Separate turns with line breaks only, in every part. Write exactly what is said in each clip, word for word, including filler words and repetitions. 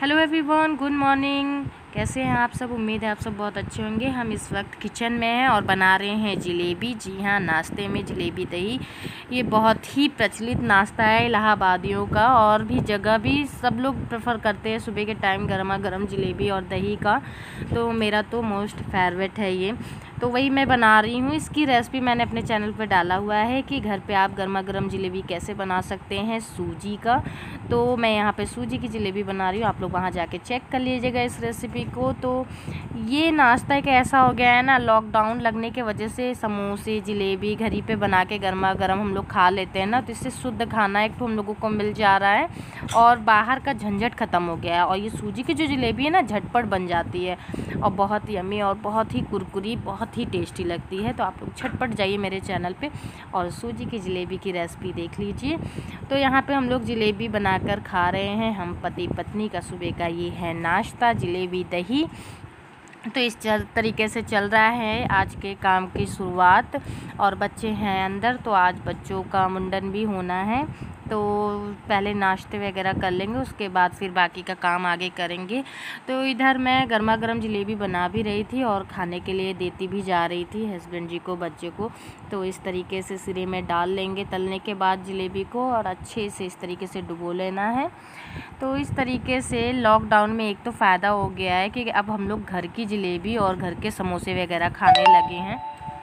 Hello everyone, good morning. कैसे हैं आप सब? उम्मीद है आप सब बहुत अच्छे होंगे। हम इस वक्त किचन में हैं और बना रहे हैं जलेबी। जी हाँ, नाश्ते में जलेबी दही। ये बहुत ही प्रचलित नाश्ता है इलाहाबादियों का, और भी जगह भी सब लोग प्रेफर करते हैं सुबह के टाइम गर्मा गर्म जलेबी और दही का। तो मेरा तो मोस्ट फेवरेट है ये, तो वही मैं बना रही हूँ। इसकी रेसिपी मैंने अपने चैनल पर डाला हुआ है कि घर पे आप गर्मा गर्म जलेबी कैसे बना सकते हैं सूजी का। तो मैं यहाँ पे सूजी की जलेबी बना रही हूँ, आप लोग वहाँ जाके चेक कर लीजिएगा इस रेसिपी को। तो ये नाश्ता एक ऐसा हो गया है ना, लॉकडाउन लगने के वजह से समोसे जलेबी घर ही पे बना के गर्मा गर्म हम लोग खा लेते हैं ना, तो इससे शुद्ध खाना एक तो हम लोगों को मिल जा रहा है और बाहर का झंझट ख़त्म हो गया है। और ये सूजी की जो जलेबी है ना, झटपट बन जाती है और बहुत यम्मी और बहुत ही कुरकुरी, बहुत ही टेस्टी लगती है। तो आप लोग झटपट जाइए मेरे चैनल पे और सूजी की जलेबी की रेसिपी देख लीजिए। तो यहाँ पे हम लोग जलेबी बनाकर खा रहे हैं, हम पति पत्नी का सुबह का ये है नाश्ता, जलेबी दही। तो इस तरीके से चल रहा है आज के काम की शुरुआत। और बच्चे हैं अंदर, तो आज बच्चों का मुंडन भी होना है, तो पहले नाश्ते वगैरह कर लेंगे, उसके बाद फिर बाकी का काम आगे करेंगे। तो इधर मैं गर्मा गर्म जलेबी बना भी रही थी और खाने के लिए देती भी जा रही थी हस्बैंड जी को, बच्चे को। तो इस तरीके से सिरे में डाल लेंगे तलने के बाद जलेबी को, और अच्छे से इस तरीके से डुबो लेना है। तो इस तरीके से लॉकडाउन में एक तो फ़ायदा हो गया है कि अब हम लोग घर की जलेबी और घर के समोसे वगैरह खाने लगे हैं।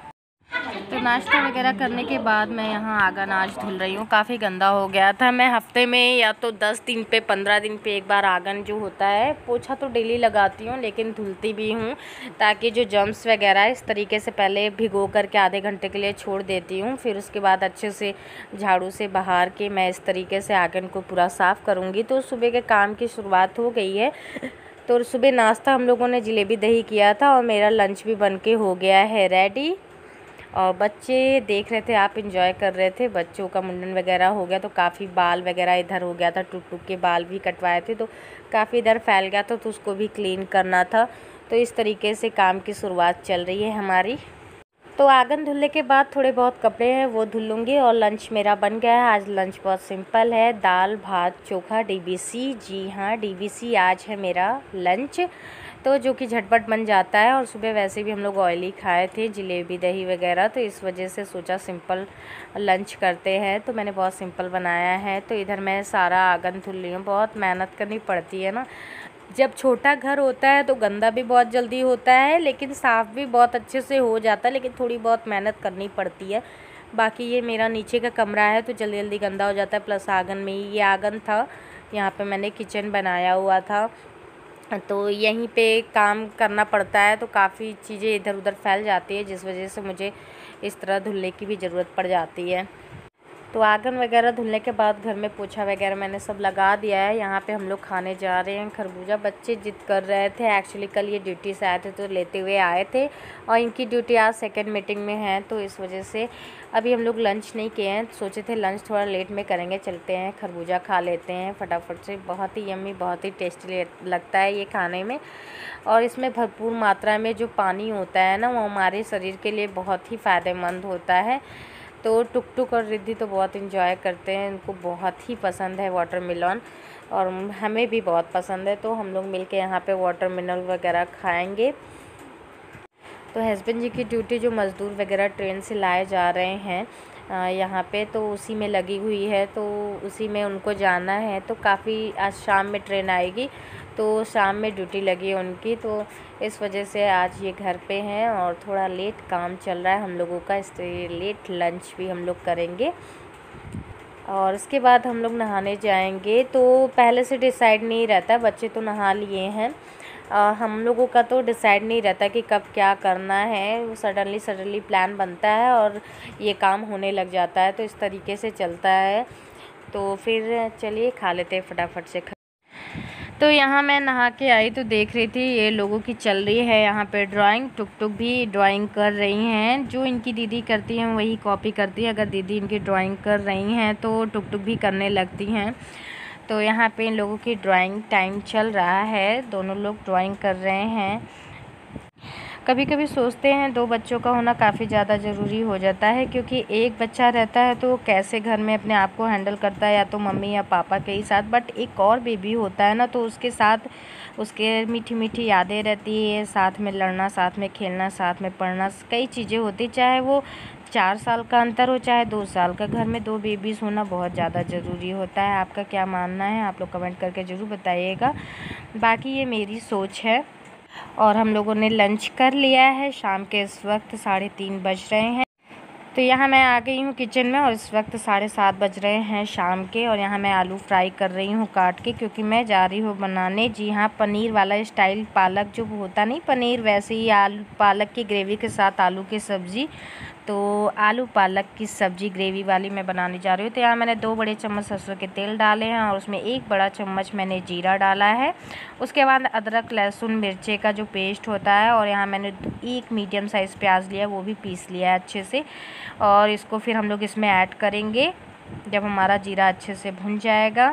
तो नाश्ता वगैरह करने के बाद मैं यहाँ आंगन आज धुल रही हूँ, काफ़ी गंदा हो गया था। मैं हफ्ते में या तो दस दिन पे पंद्रह दिन पे एक बार आंगन जो होता है, पोछा तो डेली लगाती हूँ लेकिन धुलती भी हूँ, ताकि जो जर्म्स वगैरह इस तरीके से पहले भिगो करके आधे घंटे के लिए छोड़ देती हूँ। फिर उसके बाद अच्छे से झाड़ू से बहार के मैं इस तरीके से आंगन को पूरा साफ़ करूँगी। तो सुबह के काम की शुरुआत हो गई है। तो सुबह नाश्ता हम लोगों ने जलेबी दही किया था और मेरा लंच भी बन के हो गया है रेडी। और बच्चे देख रहे थे, आप इंजॉय कर रहे थे। बच्चों का मुंडन वगैरह हो गया तो काफ़ी बाल वगैरह इधर हो गया था, टुक टुक के बाल भी कटवाए थे तो काफ़ी इधर फैल गया था, तो उसको भी क्लीन करना था। तो इस तरीके से काम की शुरुआत चल रही है हमारी। तो आंगन धुलने के बाद थोड़े बहुत कपड़े हैं वो धुल लूँगी। और लंच मेरा बन गया है। आज लंच बहुत सिंपल है, दाल भात चोखा डीबीसी। जी हाँ, डीबीसी आज है मेरा लंच, तो जो कि झटपट बन जाता है। और सुबह वैसे भी हम लोग ऑयली खाए थे जलेबी दही वगैरह, तो इस वजह से सोचा सिंपल लंच करते हैं। तो मैंने बहुत सिंपल बनाया है। तो इधर मैं सारा आंगन धुल रही हूँ। बहुत मेहनत करनी पड़ती है ना, जब छोटा घर होता है तो गंदा भी बहुत जल्दी होता है, लेकिन साफ़ भी बहुत अच्छे से हो जाता है, लेकिन थोड़ी बहुत मेहनत करनी पड़ती है। बाकी ये मेरा नीचे का कमरा है तो जल्दी जल्दी गंदा हो जाता है। प्लस आंगन में ही ये आंगन था, यहाँ पे मैंने किचन बनाया हुआ था, तो यहीं पे काम करना पड़ता है, तो काफ़ी चीज़ें इधर उधर फैल जाती है, जिस वजह से मुझे इस तरह धुलने की भी ज़रूरत पड़ जाती है। तो आंगन वगैरह धुलने के बाद घर में पोछा वगैरह मैंने सब लगा दिया है। यहाँ पे हम लोग खाने जा रहे हैं खरबूजा। बच्चे जिद कर रहे थे, एक्चुअली कल ये ड्यूटी से आए थे तो लेते हुए आए थे, और इनकी ड्यूटी आज सेकंड मीटिंग में है, तो इस वजह से अभी हम लोग लंच नहीं किए हैं। सोचे थे लंच थोड़ा लेट में करेंगे, चलते हैं खरबूजा खा लेते हैं फटाफट से। बहुत ही यम्मी, बहुत ही टेस्टी लगता है ये खाने में, और इसमें भरपूर मात्रा में जो पानी होता है ना, वो हमारे शरीर के लिए बहुत ही फ़ायदेमंद होता है। तो टुक टुक और रिद्धि तो बहुत इन्जॉय करते हैं, इनको बहुत ही पसंद है वाटरमेलन, और हमें भी बहुत पसंद है। तो हम लोग मिलके यहाँ पे वाटरमेलन वगैरह खाएंगे। तो हस्बैंड जी की ड्यूटी जो मज़दूर वगैरह ट्रेन से लाए जा रहे हैं यहाँ पे, तो उसी में लगी हुई है, तो उसी में उनको जाना है। तो काफ़ी आज शाम में ट्रेन आएगी, तो शाम में ड्यूटी लगी है उनकी, तो इस वजह से आज ये घर पे हैं और थोड़ा लेट काम चल रहा है हम लोगों का, इसलिए लेट लंच भी हम लोग करेंगे। और इसके बाद हम लोग नहाने जाएंगे। तो पहले से डिसाइड नहीं रहता, बच्चे तो नहा लिए हैं, आ, हम लोगों का तो डिसाइड नहीं रहता कि कब क्या करना है। सडनली सडनली प्लान बनता है और ये काम होने लग जाता है, तो इस तरीके से चलता है। तो फिर चलिए खा लेते हैं फटाफट से। तो यहाँ मैं नहा के आई तो देख रही थी ये लोगों की चल रही है यहाँ पे ड्राइंग। टुक टुक भी ड्राइंग कर रही हैं, जो इनकी दीदी करती हैं वही कॉपी करती है। अगर दीदी इनकी ड्राइंग कर रही हैं तो टुक टुक भी करने लगती हैं। तो यहाँ पे इन लोगों की ड्राइंग टाइम चल रहा है, दोनों लोग ड्राइंग कर रहे हैं। कभी कभी सोचते हैं दो बच्चों का होना काफ़ी ज़्यादा ज़रूरी हो जाता है, क्योंकि एक बच्चा रहता है तो कैसे घर में अपने आप को हैंडल करता है, या तो मम्मी या पापा के ही साथ, बट एक और बेबी होता है ना, तो उसके साथ उसके मीठी मीठी यादें रहती है, साथ में लड़ना, साथ में खेलना, साथ में पढ़ना, कई चीज़ें होती, चाहे वो चार साल का अंतर हो चाहे दो साल का। घर में दो बेबीज़ होना बहुत ज़्यादा ज़रूरी होता है। आपका क्या मानना है आप लोग कमेंट करके ज़रूर बताइएगा। बाकी ये मेरी सोच है। और हम लोगों ने लंच कर लिया है। शाम के इस वक्त साढ़े तीन बज रहे हैं। तो यहाँ मैं आ गई हूँ किचन में और इस वक्त साढ़े सात बज रहे हैं शाम के। और यहाँ मैं आलू फ्राई कर रही हूँ काट के, क्योंकि मैं जा रही हूँ बनाने, जी हाँ, पनीर वाला स्टाइल, पालक जो होता नहीं पनीर, वैसे ही आलू पालक की ग्रेवी के साथ आलू की सब्ज़ी। तो आलू पालक की सब्ज़ी ग्रेवी वाली मैं बनाने जा रही हूँ। तो यहाँ मैंने दो बड़े चम्मच सरसों के तेल डाले हैं और उसमें एक बड़ा चम्मच मैंने जीरा डाला है। उसके बाद अदरक लहसुन मिर्चे का जो पेस्ट होता है, और यहाँ मैंने एक मीडियम साइज़ प्याज लिया, वो भी पीस लिया है अच्छे से। और इसको फिर हम लोग इसमें ऐड करेंगे जब हमारा जीरा अच्छे से भुन जाएगा,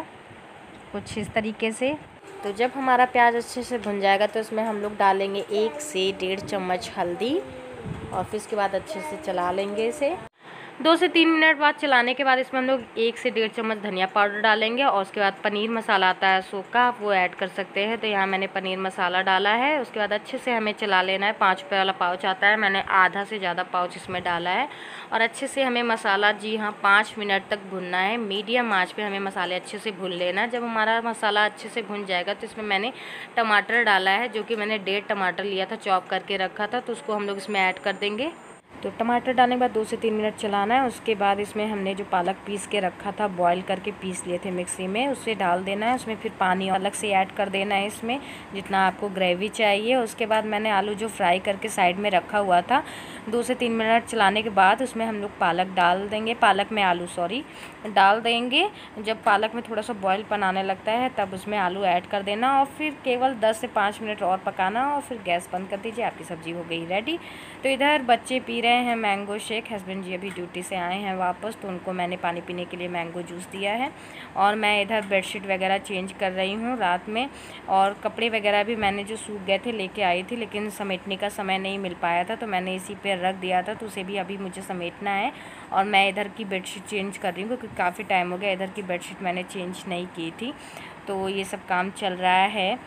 कुछ इस तरीके से। तो जब हमारा प्याज अच्छे से भुन जाएगा तो इसमें हम लोग डालेंगे एक से डेढ़ चम्मच हल्दी, और फिर इसके बाद अच्छे से चला लेंगे इसे। दो से तीन मिनट बाद चलाने के बाद इसमें हम लोग एक से डेढ़ चम्मच धनिया पाउडर डालेंगे, और उसके बाद पनीर मसाला आता है सूखा, आप वो ऐड कर सकते हैं। तो यहाँ मैंने पनीर मसाला डाला है। उसके बाद अच्छे से हमें चला लेना है। पाँच रुपये वाला पाउच आता है, मैंने आधा से ज़्यादा पाउच इसमें डाला है। और अच्छे से हमें मसाला, जी हाँ, पाँच मिनट तक भुनना है। मीडियम आँच पे हमें मसाले अच्छे से भून लेना है। जब हमारा मसाला अच्छे से भुन जाएगा तो इसमें मैंने टमाटर डाला है, जो कि मैंने डेढ़ टमाटर लिया था, चॉप करके रखा था, तो उसको हम लोग इसमें ऐड कर देंगे। तो टमाटर डालने के बाद दो से तीन मिनट चलाना है। उसके बाद इसमें हमने जो पालक पीस के रखा था, बॉईल करके पीस लिए थे मिक्सी में, उसे डाल देना है। उसमें फिर पानी अलग से ऐड कर देना है इसमें, जितना आपको ग्रेवी चाहिए। उसके बाद मैंने आलू जो फ्राई करके साइड में रखा हुआ था, दो से तीन मिनट चलाने के बाद उसमें हम लोग पालक डाल देंगे, पालक में आलू सॉरी डाल देंगे। जब पालक में थोड़ा सा बॉयल बनाने लगता है तब उसमें आलू ऐड कर देना, और फिर केवल दस से पाँच मिनट और पकाना, और फिर गैस बंद कर दीजिए। आपकी सब्ज़ी हो गई रेडी। तो इधर बच्चे पी रहे हैं मैंगो शेक। हस्बैंड जी अभी ड्यूटी से आए हैं वापस, तो उनको मैंने पानी पीने के लिए मैंगो जूस दिया है। और मैं इधर बेडशीट वगैरह चेंज कर रही हूँ रात में, और कपड़े वगैरह भी मैंने जो सूख गए थे लेके आई थी, लेकिन समेटने का समय नहीं मिल पाया था, तो मैंने इसी पे रख दिया था, तो उसे भी अभी मुझे समेटना है। और मैं इधर की बेडशीट चेंज कर रही हूँ, क्योंकि काफ़ी टाइम हो गया इधर की बेडशीट मैंने चेंज नहीं की थी। तो ये सब काम चल रहा है।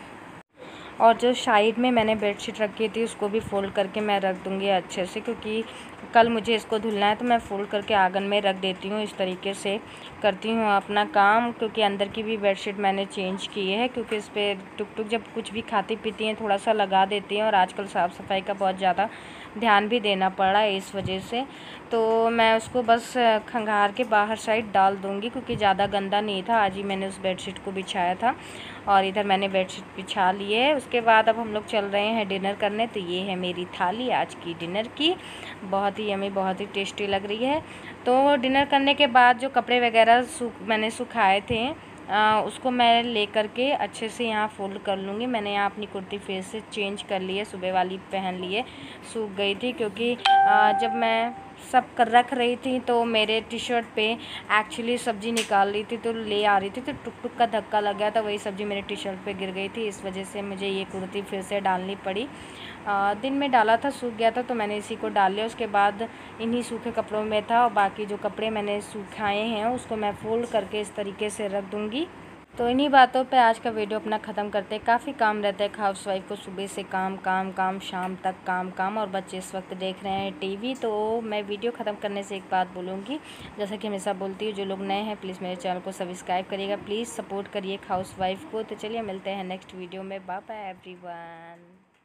और जो साइड में मैंने बेडशीट रखी थी उसको भी फ़ोल्ड करके मैं रख दूँगी अच्छे से, क्योंकि कल मुझे इसको धुलना है, तो मैं फ़ोल्ड करके आंगन में रख देती हूँ। इस तरीके से करती हूँ अपना काम, क्योंकि अंदर की भी बेडशीट मैंने चेंज की है, क्योंकि इस पर टुक टुक जब कुछ भी खाती पीती हैं थोड़ा सा लगा देती हैं, और आजकल साफ़ सफाई का बहुत ज़्यादा ध्यान भी देना पड़ा है इस वजह से। तो मैं उसको बस खंगार के बाहर साइड डाल दूँगी, क्योंकि ज़्यादा गंदा नहीं था। आज ही मैंने उस बेडशीट को बिछाया था, और इधर मैंने बेडशीट बिछा ली है। उसके बाद अब हम लोग चल रहे हैं डिनर करने। तो ये है मेरी थाली आज की डिनर की, बहुत ही यमी, बहुत ही टेस्टी लग रही है। तो डिनर करने के बाद जो कपड़े वगैरह सूख मैंने सुखाए थे, आ, उसको मैं ले करके अच्छे से यहाँ फ़ोल्ड कर लूँगी। मैंने यहाँ अपनी कुर्ती फिर से चेंज कर ली है, सुबह वाली पहन ली है, सूख गई थी, क्योंकि आ, जब मैं सब कर रख रही थी तो मेरे टी शर्ट पे एक्चुअली सब्ज़ी निकाल रही थी, तो ले आ रही थी, तो टुक टुक का धक्का लग गया था, वही सब्ज़ी मेरे टी शर्ट पे गिर गई थी। इस वजह से मुझे ये कुर्ती फिर से डालनी पड़ी। आ, दिन में डाला था, सूख गया था, तो मैंने इसी को डाल लिया। उसके बाद इन्हीं सूखे कपड़ों में था, और बाकी जो कपड़े मैंने सुखाए हैं उसको मैं फ़ोल्ड करके इस तरीके से रख दूँगी। तो इन्हीं बातों पे आज का वीडियो अपना ख़त्म करते हैं। काफ़ी काम रहता है हाउस वाइफ को, सुबह से काम काम काम, शाम तक काम काम, और बच्चे इस वक्त देख रहे हैं टीवी। तो मैं वीडियो ख़त्म करने से एक बात बोलूँगी, जैसा कि हमेशा बोलती हूँ, जो लोग नए हैं प्लीज़ मेरे चैनल को सब्सक्राइब करिएगा, प्लीज़ सपोर्ट करिए हाउस वाइफ को। तो चलिए मिलते हैं नेक्स्ट वीडियो में। Bye bye everyone.